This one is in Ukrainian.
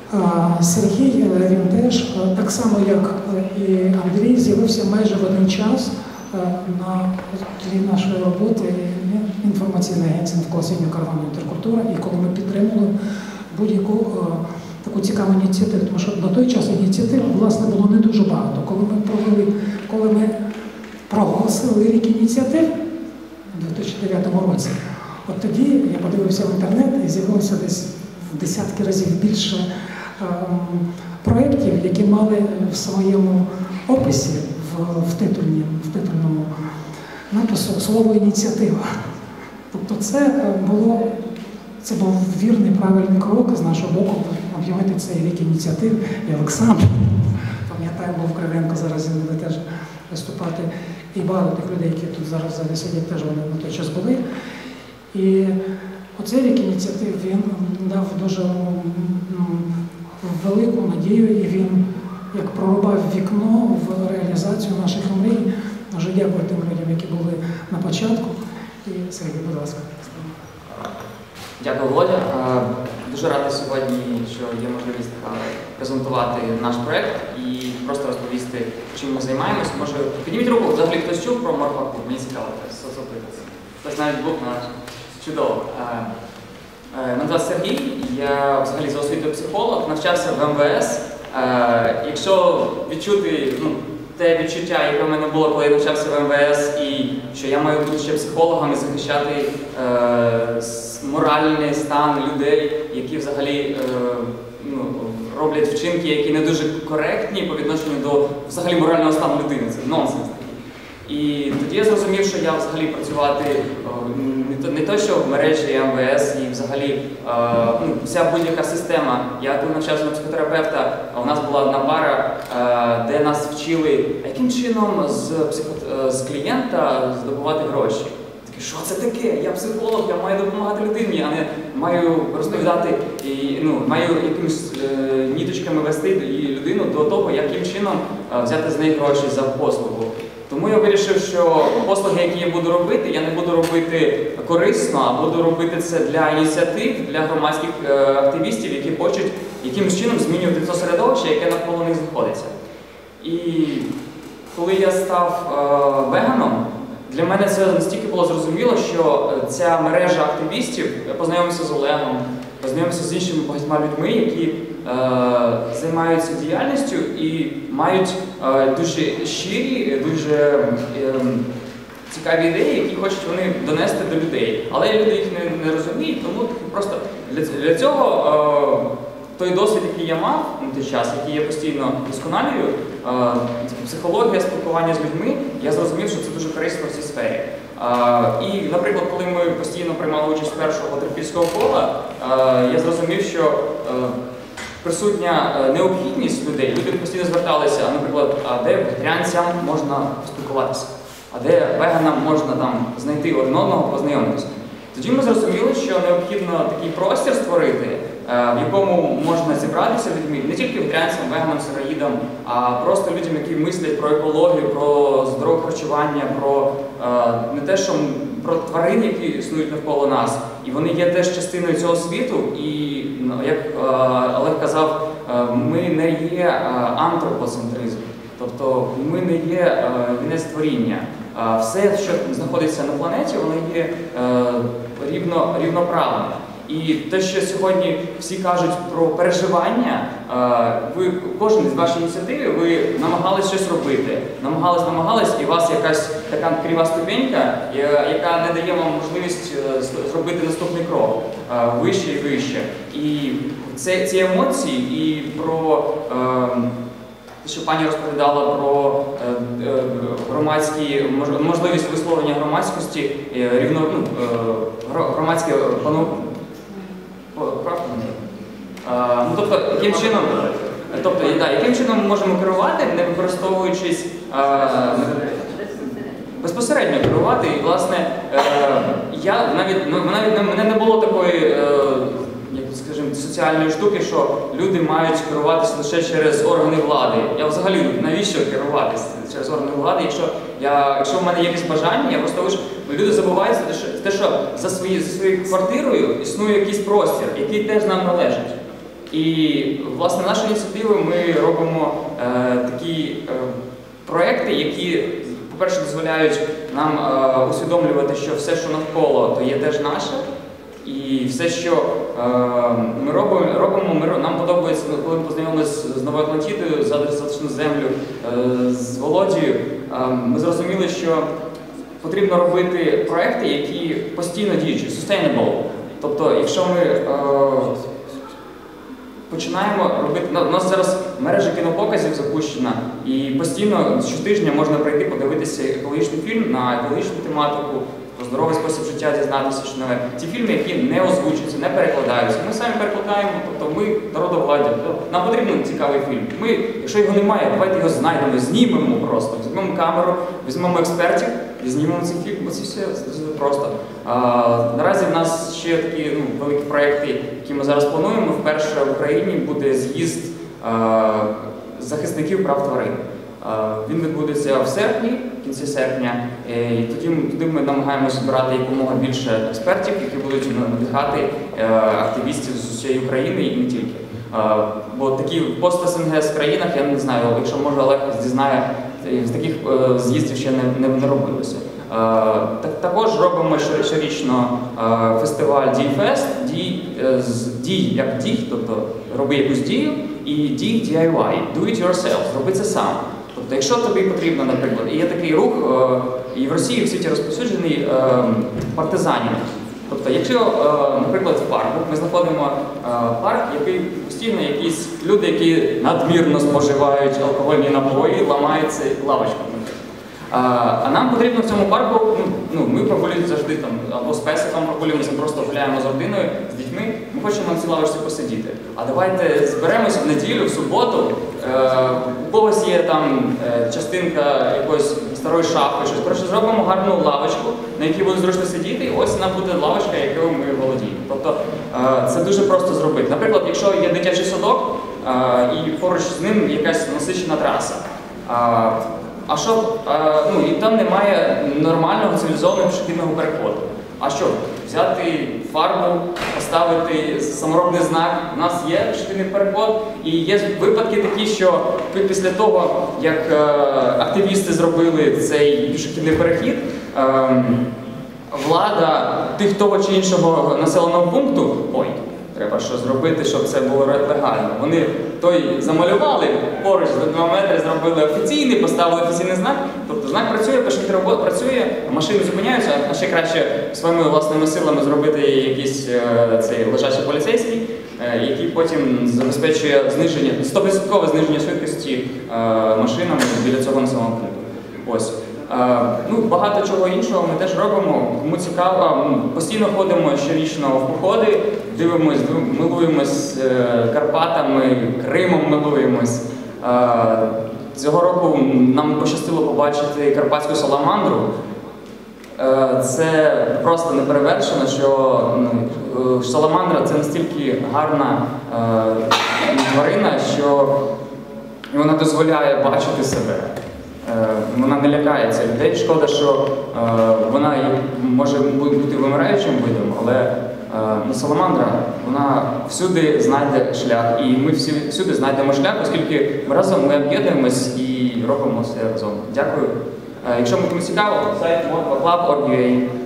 Сергій, він теж, так само як і Андрій, з'явився майже в один час на тлі нашої роботи інформаційної агенції навколо освітньо-караванна інтеркультура, і коли ми підтримали будь-яку таку цікаву ініціативу, тому що на той час ініціатив, власне, було не дуже багато. Коли ми проголосили рік ініціатив у 2009 році, от тоді я подивився в інтернет і з'явилося десь в десятки разів більше проєктів, які мали в своєму описі, в титульному напису слово «ініціатива». Тобто це був вірний, правильний крок з нашого боку об'явити цей рік ініціатив. І Олександр, пам'ятаю, був Кривенко, зараз він буде теж виступати. І багато тих людей, які тут зараз в залі сидять, теж вони на той час були. І оцей рік ініціатив, він дав дуже велику надію, і він як прорубав вікно в реалізацію наших мрій. Дуже дякую тим людям, які були на початку. І Сергій, будь ласка. Дякую, Володя. Дуже радий сьогодні, що є можливість презентувати наш проєкт і просто розповісти, чим ми займаємося. Може, підніміть руку, взагалі хтось чув про Морфаку? Мені цікаво, запитатися. Хтось навіть був на чудово. Мене звати Сергій, я взагалі за освітою психолог, навчався в МВС. Якщо відчути те відчуття, яке в мене було, коли я навчався в МВС, і що я маю бути ще психологом і захищати моральний стан людей, які взагалі роблять вчинки, які не дуже коректні по відношенню до взагалі морального стану людини. Це нонсенс такий. І тоді я зрозумів, що я взагалі працювати не то, що в мережі МВС і взагалі вся будь-яка система. Я коли навчався на психотерапевта, у нас була одна пара, де нас вчили, яким чином з клієнта здобувати гроші. Таке, що це таке? Я психолог, я маю допомагати людині, а не маю розповідати, маю якимись ніточками вести людину до того, яким чином взяти з неї гроші за послугу. Тому я вирішив, що послуги, які я буду робити, я не буду робити корисно, а буду робити це для ініціатив, для громадських активістів, які хочуть якимось чином змінювати це середовище, яке навколо них знаходиться. І коли я став веганом, для мене це настільки було зрозуміло, що ця мережа активістів, я познайомився з Олегом, познайомився з іншими багатьма людьми, які займаються діяльністю і мають дуже щирі, дуже цікаві ідеї, які хочуть вони донести до людей. Але люди їх не розуміють, тому просто для цього той досвід, який я мав на той час, який я постійно досконалюю, психологія, спілкування з людьми, я зрозумів, що це дуже корисно в цій сфері. І, наприклад, коли ми постійно приймали участь першого терапійського кола, я зрозумів, що присутня необхідність людей, люди постійно зверталися, наприклад, а де вегетаріанцям можна поспілкуватися, а де веганам можна знайти один одного, познайомитися. Тоді ми зрозуміли, що необхідно такий простір створити, в якому можна зібратися людьми, не тільки вегетаріанцям, веганам, сироїдам, а просто людям, які мислять про екологію, про здорове харчування, про не те, що про тварин, які існують навколо нас. І вони є теж частиною цього світу, і, як Олег казав, ми не є антропоцентризм, тобто ми не є вінець творіння. Все, що знаходиться на планеті, воно є рівноправне. І те, що сьогодні всі кажуть про переживання, кожен із вашої ініціативи, ви намагались щось робити. Намагались, і у вас якась така крива ступенька, яка не дає вам можливість зробити наступний крок вище і вище. І ці емоції, і про що пані розповідала про можливість висловлення громадськості, громадське яким чином ми можемо керувати, не використовуючись, безпосередньо керувати. І, власне, мене не було такої, скажімо, соціальної штуки, що люди мають керуватися лише через органи влади. Я взагалі, навіщо керуватися через органи влади, якщо в мене є якесь бажання, я просто лише, люди забуваються те, що за своєю квартирою існує якийсь простір, який теж нам належить. І, власне, нашою ініціативою ми робимо такі проекти, які, по-перше, дозволяють нам усвідомлювати, що все, що навколо, то є теж наше. І все, що ми робимо, нам подобається, коли ми познайомилися з Новою Атлантідою, затишну землю, з Володією, ми зрозуміли, що потрібно робити проекти, які постійно діючі, sustainable. Тобто, якщо ми починаємо робити, у нас зараз мережа кінопоказів запущена, і постійно щотижня можна прийти подивитися екологічний фільм на екологічну тематику, про здоровий спосіб життя дізнатися, що нове. Ті фільми, які не озвучуються, не перекладаються. Ми самі перекладаємо, тобто ми народовладдя. Нам потрібен цікавий фільм. Ми, якщо його немає, давайте його знайдемо, знімемо просто. Візьмемо камеру, візьмемо експертів і знімемо цей фільм. Оце все дуже просто. Наразі в нас ще такі великі проекти, які ми зараз плануємо. Вперше в Україні буде з'їзд захисників прав тварин. Він відбудеться в серпні, в кінці серпня, і туди ми намагаємося збирати якомога більше експертів, які будуть надихати активістів з усієї України і не тільки. Бо такі в пост-СНГ країнах, я не знаю, якщо може Олег дізнає, з таких з'їздів ще не робилося. Також робимо щорічно фестиваль Дійфест, дій як дій, тобто роби якусь дію, і дій DIY, do it yourself, роби це сам. Тобто, якщо тобі потрібно, наприклад, і є такий рух, і в Росії, і в світі розповсюджений партизанів. Тобто, якщо, наприклад, в парку, ми знаходимо парк, який постійно якісь люди, які надмірно споживають алкогольні напої, ламаються лавочками. А нам потрібно в цьому парку, ми прогулюємо завжди там, або з песиком прогулюємося, просто гуляємо з родиною, з дітьми, ми хочемо на цій лавочці посидіти. А давайте зберемося в неділю, в суботу, у когось є там частинка якоїсь старої шафи, щось, коротше, зробимо гарну лавочку, на якій буде зручно сидіти, і ось вона буде лавочка, якою ми володіємо. Тобто це дуже просто зробити. Наприклад, якщо є дитячий садок, і поруч з ним якась насичена траса, і там немає нормального цивілізованого пішохідного переходу. А що? Взяти фарбу, поставити саморобний знак, у нас є пішохідний переход, і є випадки такі, що після того, як активісти зробили цей пішохідний перехід, влада того чи іншого населеного пункту, треба щось зробити, щоб це було легально. Вони той замалювали, поруч за 2 метри зробили офіційний, поставили офіційний знак. Тобто знак працює, пішохідний перехід працює, машини зупиняються, а ще краще своїми власними силами зробити якийсь цей лежачий поліцейський, який потім забезпечує зниження, 100% зниження швидкості машинами біля цього населеного пункту. Ось. Багато чого іншого ми теж робимо, кому цікаво, постійно ходимо щорічно в походи, дивимось, милуємось Карпатами, Кримом милуємось. Цього року нам пощастило побачити карпатську саламандру. Це просто неперевершено, що саламандра – це настільки гарна тварина, що вона дозволяє бачити себе. Вона не лякається людей. Шкода, що вона може бути вимираючим видом, але саламандра, вона всюди знайде шлях. І ми всюди знайдемо шлях, оскільки разом ми об'єднуємось і робимо все разом. Дякую. Якщо комусь цікаво, сайт modclub.org.ua.